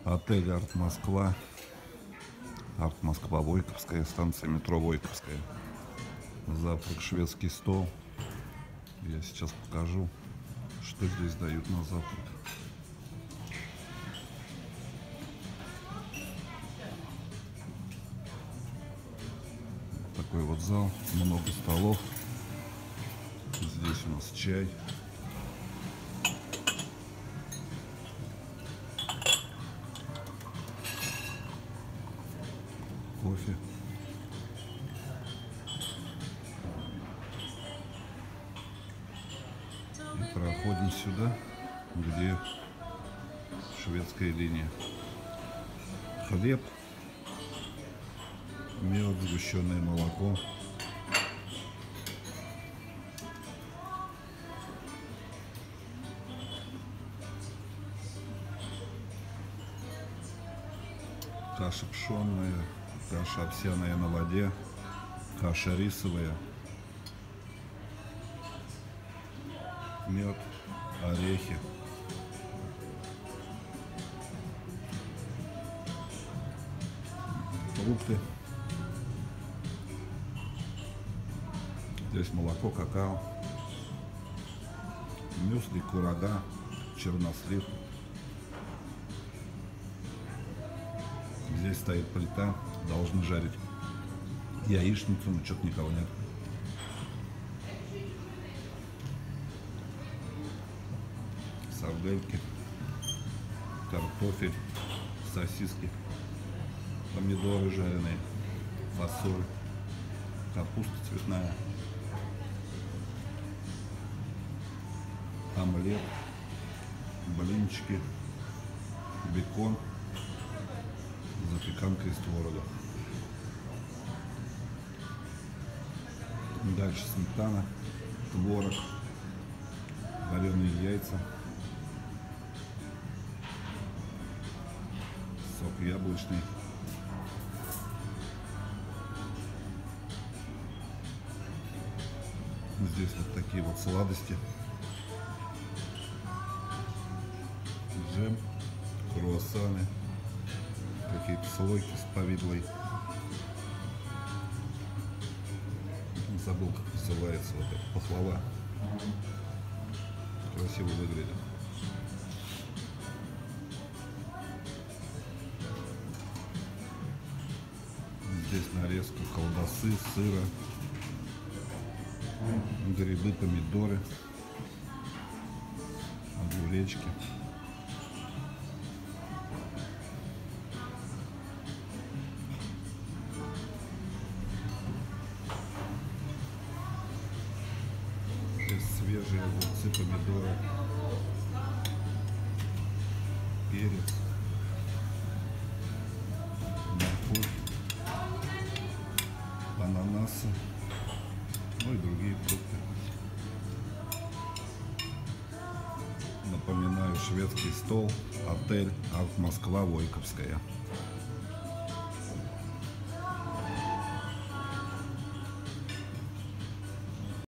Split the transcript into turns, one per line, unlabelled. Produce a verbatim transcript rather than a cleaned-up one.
Отель Арт Москва. Арт Москва, Войковская, станция метро Войковская. Завтрак шведский стол. Я сейчас покажу, что здесь дают на завтрак. Такой вот зал, много столов. Здесь у нас чай. Кофе. И проходим сюда, где шведская линия. Хлеб, мед, сгущенное молоко. Каша пшенная, каша овсяная на воде, каша рисовая, мед, орехи. Фрукты. Здесь молоко, какао, мюсли, курага, чернослив. Здесь стоит плита, должны жарить яичницу, но что-то никого нет. Сардельки, картофель, сосиски, помидоры жареные, фасоль, капуста цветная, омлет, блинчики, бекон, запеканка из творога. Дальше сметана, творог, вареные яйца, сок яблочный, здесь вот такие вот сладости, джем, круассаны, какие-то слойки с повидлой. Забыл, как называется вот эта пахлава. Красиво выглядит. Здесь нарезка колбасы, сыра, грибы, помидоры, огуречки. Свежие огурцы, помидоры, перец, морковь, ананасы, ну и другие фрукты. Напоминаю, шведский стол, отель Арт Москва, Войковская.